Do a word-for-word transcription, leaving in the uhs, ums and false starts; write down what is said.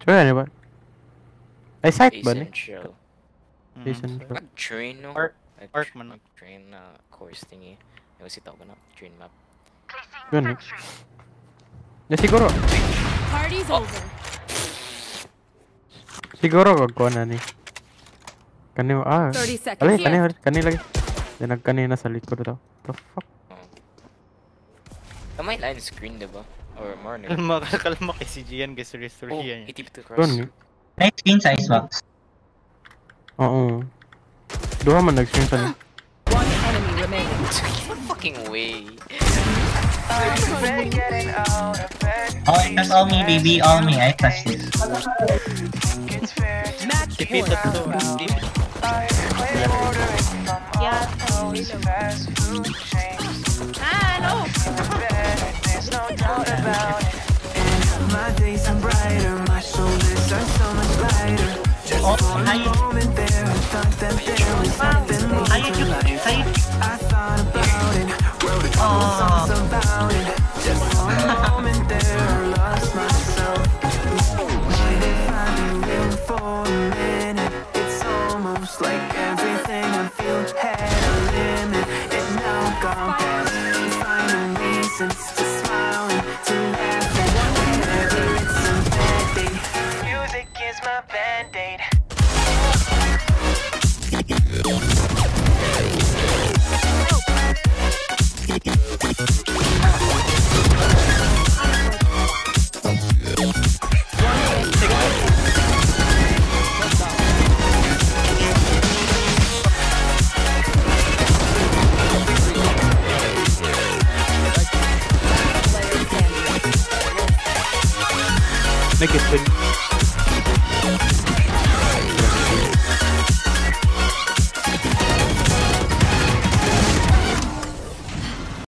Ano ba? Ay, site ba ni? Essential. Essential. Mag-train, no? Arc. Arc man. Mag-train na course thingy. Yung sitaw ko na. Train map. Yun eh. Ya siguro. Party's over. Siguro gagkuha na ni. Kani mo, ah. thirty seconds. Alay, kani, kani lagi. Yan nagkanina sa likod daw. The fuck? Kamay line screen, diba? Or more nila. Makakalma kay C G yan, guys. Sorry, sorry Oh, yan. itip to cross. Yun eh. Nice screen sa Icebox. Oo. Duha man nag-stream sa ni. One enemy remaining. No fucking way. Oh, it was all me, baby. All me. I trust it. Match Tipid point. to. Yeah. Ah, no. My days are brighter, my shoulders are so much lighter. Just Oh, for a hi. moment there, I thought that there was something more Hi, to you. life. Hi. I thought about it, wrote a couple Oh. songs about it. Just for a moment there, I lost myself. Mind if I be real for a minute? It's almost like everything I feel had a limit. It now gone past. Finding reasons to smile and to laugh at whenever it's a bad day. Music is my band-aid. Make it win.